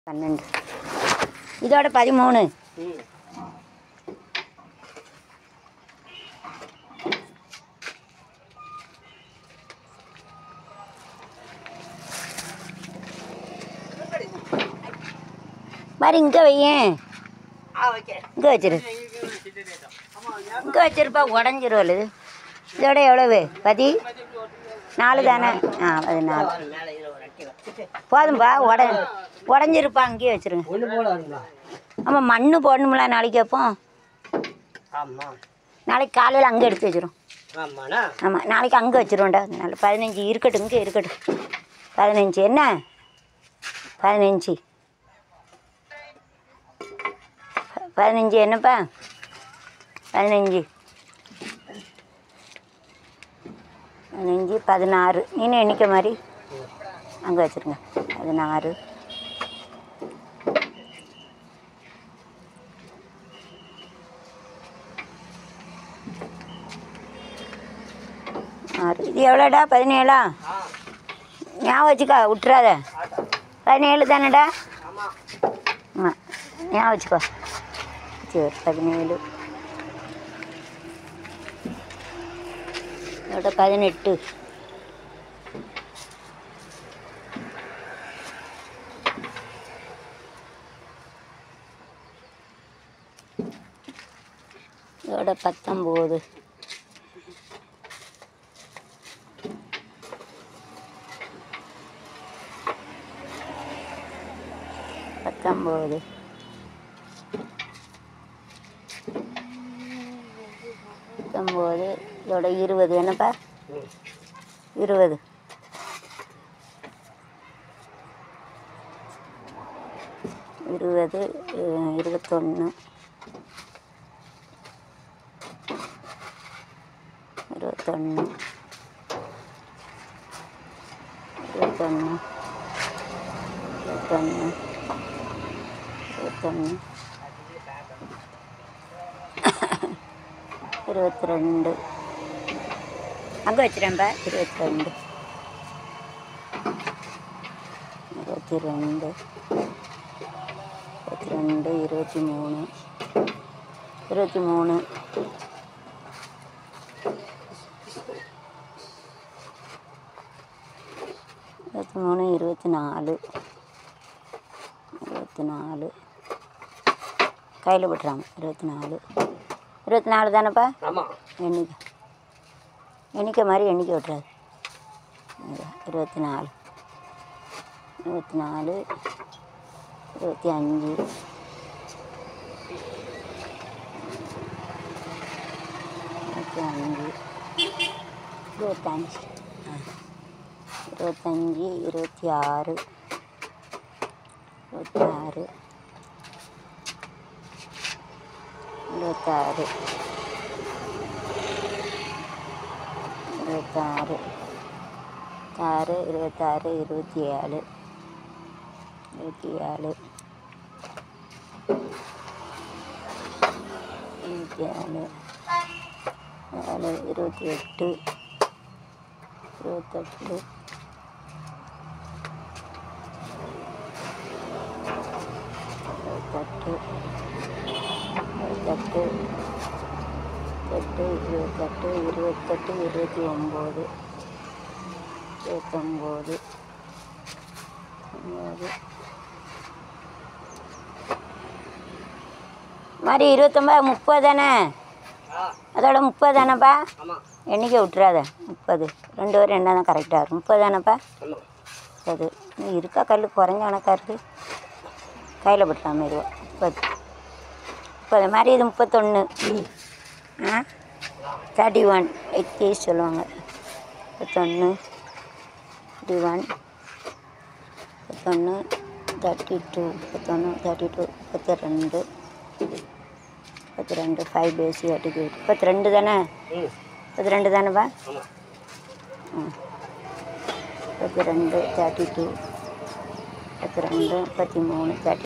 12 இதோட 13 மாதிரி இங்கே வையேன் இங்கே வச்சிரு இங்கே வச்சிருப்பா உடஞ்சிரும் இது இதோட எவ்வளவு 14 தானே 14 போதும்பா உடஞ்சிருப்பா அங்கேயே வச்சிருங்க ஆமாம் மண்ணு போடணும்ல நாளைக்கு அப்போ நாளைக்கு காலையில் அங்கே எடுத்து வச்சிரும் ஆமாம் நாளைக்கு அங்கே வச்சிருவோண்டா அதனால 15 இருக்கட்டும் இங்கே இருக்கட்டும் 15 என்ன 15 என்னப்பா 15 16 நீனு எண்ணிக்க மாதிரி அங்கே வச்சுருங்க 16 6 இது எவ்வளோடா 17 ஞாபகம் வச்சுக்கா விட்டுறாத 17 தானேடா ஆமாம் ஞாபகம் வச்சுக்கோ சரி 17 இதோட 18 இதோட 19 இதோட 20 என்னப்பா 20 21 21 22 அங்கே வச்சுறேன்ப்பா 22 23 23 24 கையில் போட்டுறாங்க 24 தானேப்பா எண்ணிக்கை மாதிரி எண்ணிக்கை விட்டுறாது 24 25 25 26 மாதிரி 29 30 தானே அதோட 30 தானேப்பா எண்ணிக்கை விட்டுறாத 30 2 வரை என்ன தான் கரெக்டாக இருக்கும் 30 தானேப்பா அது நீ இருக்கா கல் குறைஞ்ச கணக்காக இருக்குது கையில் போட்டுலாம் மெதுவாக 30 மாதிரி இது 31 31 எத்தேஸ் சொல்லுவாங்க 31 32 32 5 பேசி அடிக்கு 32 தானே 32 தானேப்பா 32 32 33 30